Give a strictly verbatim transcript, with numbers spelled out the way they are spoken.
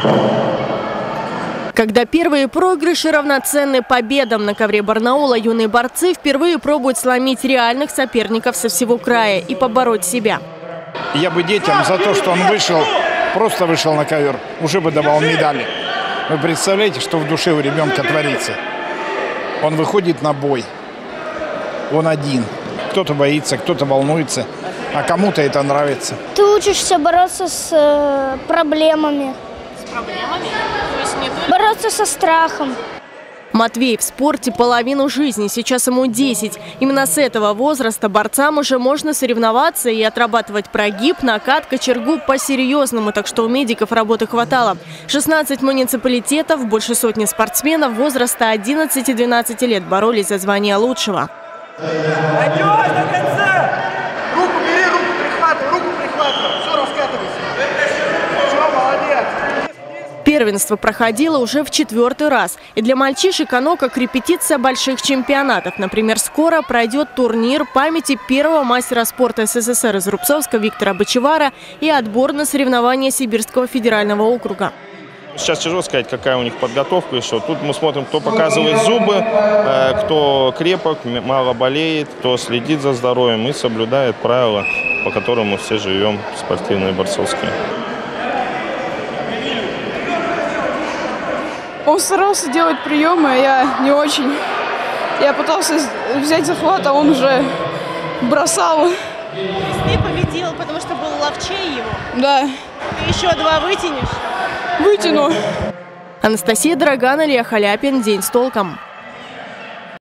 Когда первые проигрыши равноценны победам на ковре Барнаула, юные борцы впервые пробуют сломить реальных соперников со всего края и побороть себя. Я бы детям за то, что он вышел, просто вышел на ковер, уже бы давал медали. Вы представляете, что в душе у ребенка творится? Он выходит на бой, он один. Кто-то боится, кто-то волнуется, а кому-то это нравится. Ты учишься бороться с э, проблемами. С проблемами? То есть не только... Бороться со страхом. Матвей в спорте половину жизни, сейчас ему десять. Именно с этого возраста борцам уже можно соревноваться и отрабатывать прогиб, накат, кочергу по-серьезному, так что у медиков работы хватало. шестнадцать муниципалитетов, больше сотни спортсменов возраста одиннадцати-двенадцати лет боролись за звание лучшего. Надежь до конца! Руку бери, руку прихватывай, руку прихватывай. Все, раскатывайся. Все, молодец. Первенство проходило уже в четвертый раз. И для мальчишек оно как репетиция больших чемпионатов. Например, скоро пройдет турнир памяти первого мастера спорта СССР из Рубцовска Виктора Бочевара и отбор на соревнования Сибирского федерального округа. Сейчас тяжело сказать, какая у них подготовка еще. Тут мы смотрим, кто показывает зубы, кто крепок, мало болеет, кто следит за здоровьем и соблюдает правила, по которым мы все живем, спортивные борцовские. Он старался делать приемы, а я не очень. Я пытался взять захват, а он уже бросал. То есть ты победил, потому что был ловчей его? Да. Ты еще два вытянешь? Вытяну. Анастасия Драган, Илья Халяпин. День с толком.